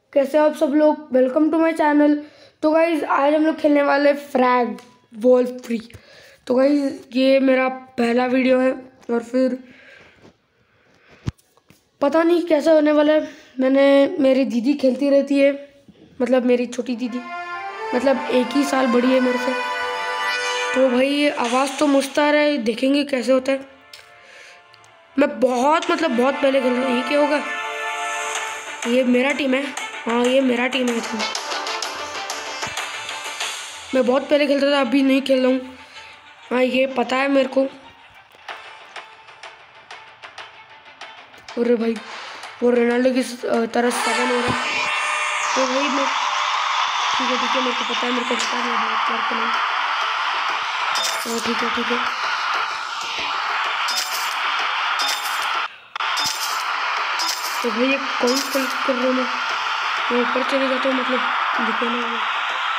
कैसे हो आप सब लोग। Welcome to my channel. तो गाइज आज हम लोग खेलने वाले फ्रैग वॉल्फ 3। तो गाइज ये मेरा पहला वीडियो है और फिर पता नहीं कैसा होने वाला है। मेरी दीदी खेलती रहती है, मतलब मेरी छोटी दीदी, मतलब एक ही साल बड़ी है मेरे से। तो भाई आवाज़ तो मस्त आ रहा है, देखेंगे कैसे होता है। मैं बहुत पहले खेल रहा हूँ। ये क्या होगा? ये मेरा टीम है। हाँ ये मेरा टीम है। मैं बहुत पहले खेलता था, अभी नहीं खेल रहा हूँ। हाँ ये पता है मेरे को। अरे भाई वो रोनाल्डो की तरह 7 हो रहा है। तो भाई मैं ठीक है मेरे को पता है, मैं बहुत करता नहीं। हाँ ठीक है। तो भाई एक कौन सेलेक्ट कर रहा हूँ मैं ऊपर चले जाता हूँ, मतलब दिखे ना वो।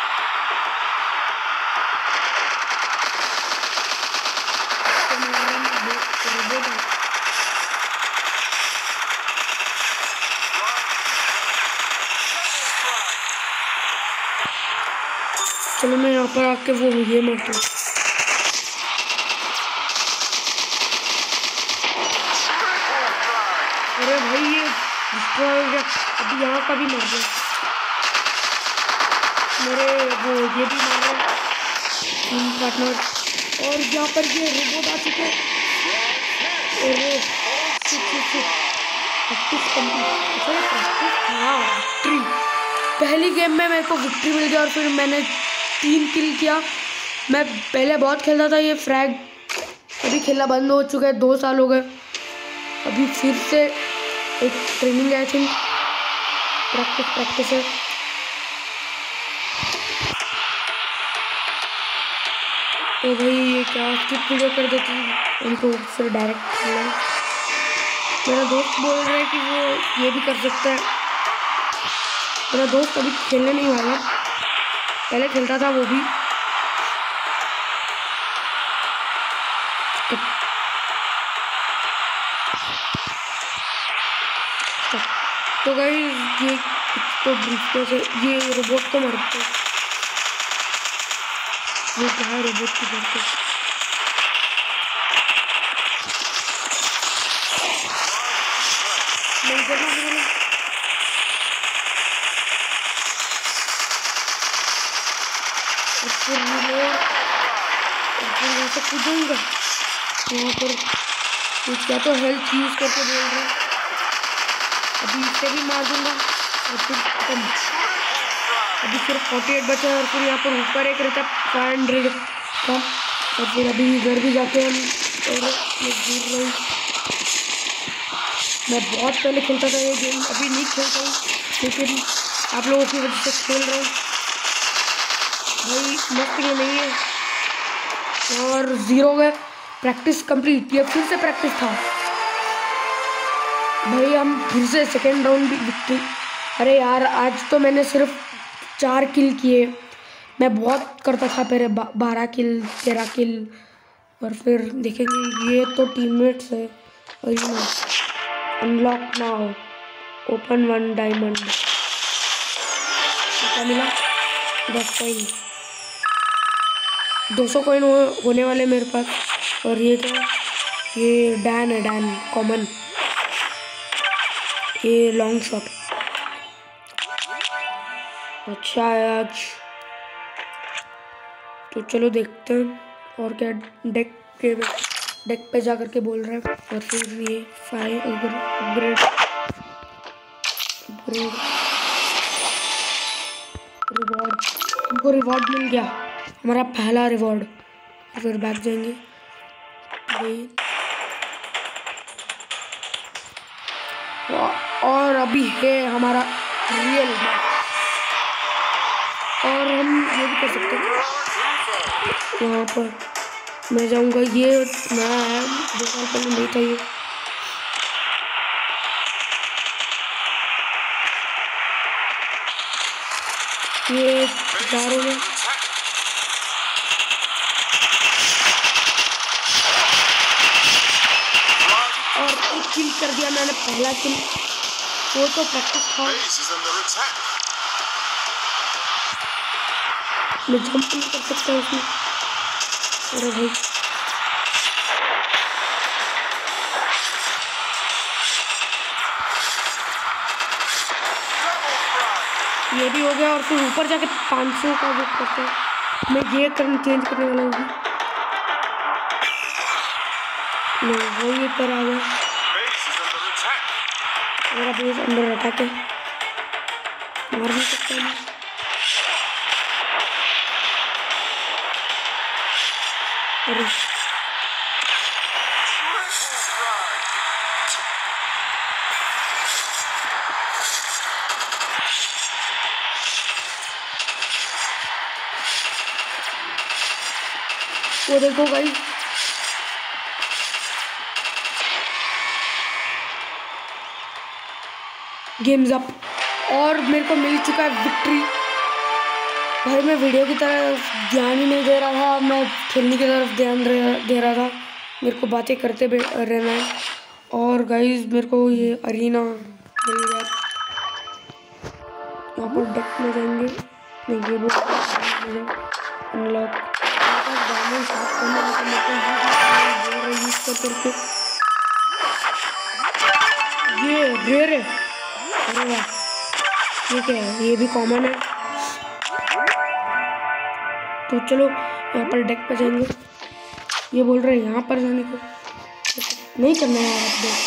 चलो मैं यहाँ पर आके वो ये मारता हूँ। अरे भाई ये डिस्ट्रॉय हो गया। अभी यहाँ का भी मार दिया मेरे, वो ये भी मार रहे पार्टनर। और यहाँ पर ये रोबोट आ चुके हैं। विक्ट्री, पहली गेम में मेरे को विक्ट्री मिल गया और फिर मैंने 3 किल किया। मैं पहले बहुत खेलता था ये फ्रैग, अभी खेलना बंद हो चुका है, 2 साल हो गए। अभी फिर से एक ट्रेनिंग आई थिंक, प्रैक्टिस है। तो भाई ये क्या स्किप वीडियो कर देती है उनको, फिर डायरेक्ट खेलना है। मेरा दोस्त बोल रहा है कि वो ये भी कर सकता है। मेरा दोस्त अभी खेलने नहीं वाला, पहले खेलता था वो भी। तो गाइस ये तो ब्रिज से ये रोबोट को मारते हैं। वो क्या है रोबोट की मारते नहीं करना। फिर यहाँ से कूदूंगा यहाँ पर। क्या तो हेल्थ यूज करके बोल रहे हैं, अभी इसे भी मार दूंगा और फिर खत्म। अभी सिर्फ 48 बचा है और फिर यहाँ पर ऊपर एक रहता 500 का। और फिर अभी इधर भी जाके हम और मैं गिर रहा हूँ। मैं बहुत पहले खेलता था ये गेम, अभी नहीं खेलता हूँ लेकिन आप लोगों की वजह से खेल रहा हूँ। भाई मस्त गेम नहीं है। और 0 गए, प्रैक्टिस कंप्लीट। ये फिर से प्रैक्टिस था भाई, हम फिर से सेकेंड राउंड भी विक्ट्री। अरे यार आज तो मैंने सिर्फ 4 किल किए। मैं बहुत करता था पहले 12 किल 13 किल। और फिर देखेंगे, ये तो टीममेट्स है। और ये अनलॉक नाउ, ओपन 1 डायमंड। क्या मिला? 10 कॉइन, 200 कॉइन होने वाले मेरे पास। और ये क्या? ये डैन है, डैन कॉमन, ये लॉन्ग शॉट। अच्छा है आज। तो चलो देखते हैं और क्या डेक पे जा करके बोल रहा है। और फिर ये 5 अपग्रेड रिवॉर्ड, हमको रिवॉर्ड मिल गया, हमारा पहला रिवॉर्ड। फिर बैक जाएंगे। और अभी है हमारा रियल मैच, और हम ये भी कर सकते हैं। यहाँ पर मैं जाऊँगा, ये नया है, 2 साल पहले नहीं था ये जा रहे हैं। और एक किल कर दिया मैंने, पहला किल। वो तो प्रैक्टिस था। मैं जंप नहीं कर सकता उसमें। अरे भाई ये भी हो गया और फिर ऊपर जाके 500 का बुक करते हैं। मैं ये चेंज करने वाला हूँ। वो ये पर आ गया। मेरा बेस अंडर अटैक है, मार नहीं सकता मैं। अरे वो देखो गाइस, गेम्स अप और मेरे को मिल चुका है विक्ट्री। भाई मैं वीडियो की तरफ ध्यान ही नहीं दे रहा था, मैं खेलने की तरफ ध्यान दे रहा था। मेरे को बातें करते रहना है। और गाइस मेरे को ये अरीना मिल गया। यहाँ पर डेक में जाएंगे, नहीं ये वो अनलॉक ये रेयर है। अरे वाह, ये क्या है? ये भी कॉमन है। तो चलो यहाँ पर डेक पे जाएंगे। ये बोल रहे हैं यहाँ पर जाने को, नहीं करना है यार।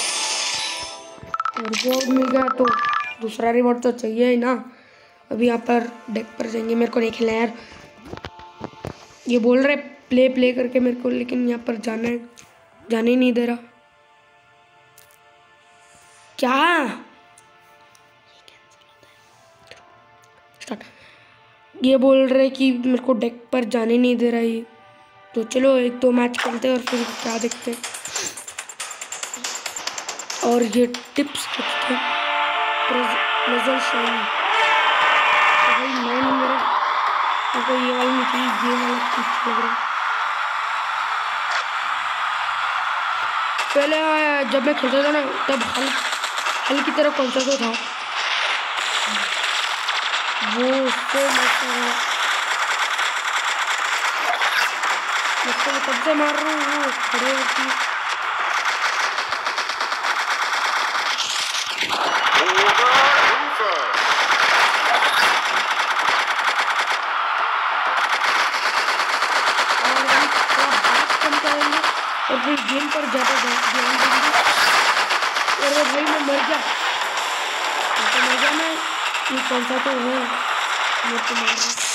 रिवॉर्ड मिल गया तो दूसरा रिवॉर्ड तो चाहिए ही ना। अभी यहाँ पर डेक पर जाएंगे। मेरे को नहीं खेलना यार। ये बोल रहे प्ले करके मेरे को, लेकिन यहाँ पर जाना है, जाने ही नहीं दे रहा। क्या स्टार्ट? ये बोल रहे कि मेरे को डेक पर जाने नहीं दे रहा है। तो चलो 1-2 मैच खेलते हैं और फिर क्या देखते हैं। और ये टिप्स देखते हैं। तो ये वाली नहीं थी, ये वाला टिप्स लग रहा है। पहले जब मैं खेलता था ना तब हल की तरह कौन सा तो था वो, उससे मैं तब से मार रहा हूँ। वो खड़े होती है। और फिर गेम पर ज़्यादा ध्यान देंगे। और भाई मैं मर गया, तो मर गया मैं। ये कौन सा तो है मेरे को मार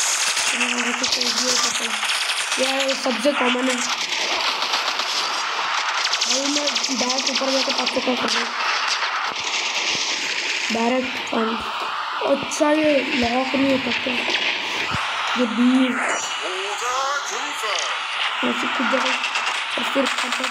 रहा है। यह सबसे कॉमन है भाई। मैं डायरेक्ट ऊपर जाकर पापा क्या कर रहा हूँ, डायरेक्ट फन। अच्छा ये लॉक नहीं हो सकता, ये भी ऐसी खुद जगह और फिर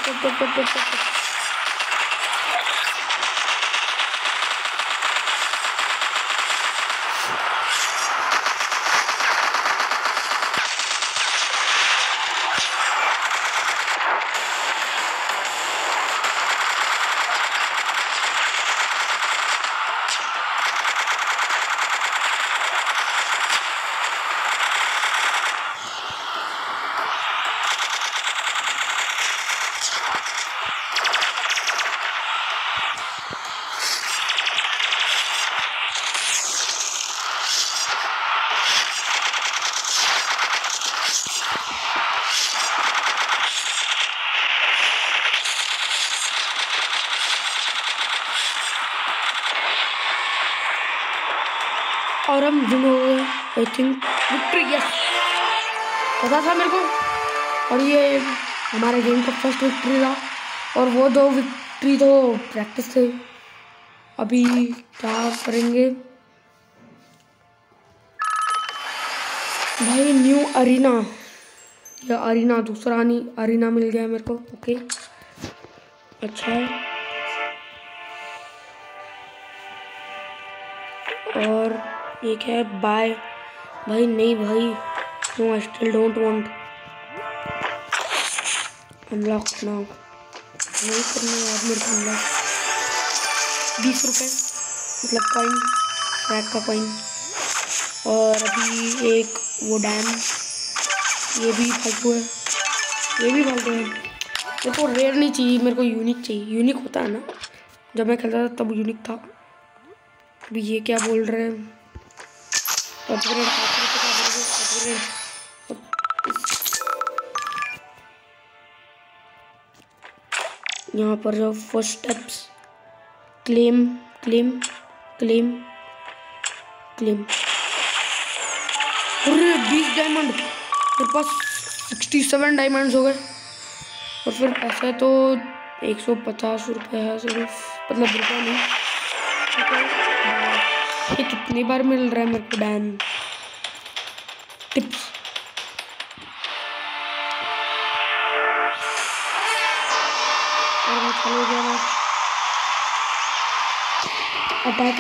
और हम विन हो गए। आई थिंक विक्ट्री, यस पता था मेरे को। और ये हमारे गेम का फर्स्ट विक्ट्री था और वो 2 विक्ट्री तो प्रैक्टिस थे। अभी क्या करेंगे भाई? न्यू अरीना, या अरीना दूसरा नहीं, अरीना मिल गया मेरे को। ओके अच्छा है। और एक है बाय भाई, नहीं भाई, no I still don't want unlock now. नहीं करना यार मेरे को अनलॉक। 20 रुपये मतलब कॉइन, फ्रैग का कॉइन। और अभी एक वो डैम, ये भी फालतू है, ये भी फालतू है। मेरे को रेयर नहीं चाहिए, मेरे को यूनिक चाहिए। यूनिक होता है ना, जब मैं खेलता था तब यूनिक था। अभी ये क्या बोल रहे हैं, अपग्रेड, अपग्रेड। यहाँ पर जो first steps, claim claim claim claim. अरे 20 डायमंड, मेरे पास 67 डायमंड्स हो गए। और फिर पैसे तो 150 रुपये है सिर्फ, मतलब रुपये नहीं। ये कितनी बार मिल रहा है मेरे को डैम टिप्स। और चलो गया अटैक।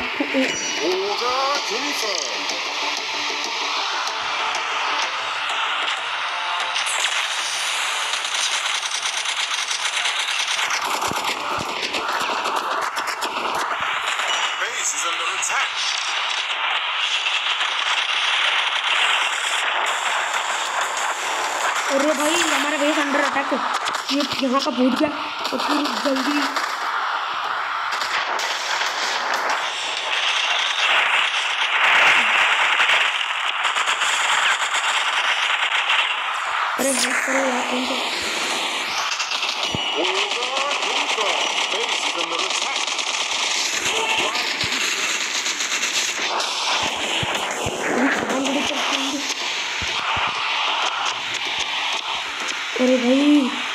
अरे भाई हमारा बेस अंडर अटैक है, ये यहाँ का भूत गया। और फिर जल्दी अरे हेल्प करो यार उनको। अरे भाई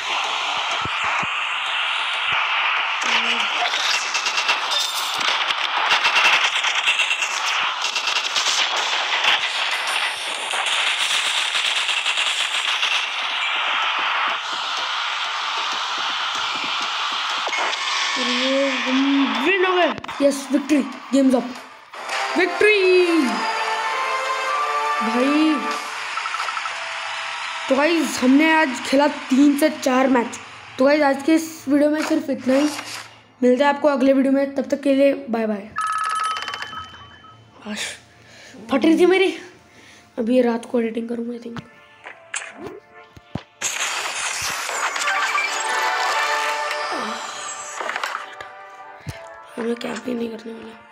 विन हो गए। Yes, victory, games up, victory भाई। तो गाइस हमने आज खेला 3 से 4 मैच। तो गाइस आज के इस वीडियो में सिर्फ इतना ही। मिलते हैं आपको अगले वीडियो में, तब तक के लिए बाय बाय। फट रही थी मेरी, अभी ये रात को एडिटिंग करूँगा आई थिंक। हमें कैंप ही नहीं करने वाला।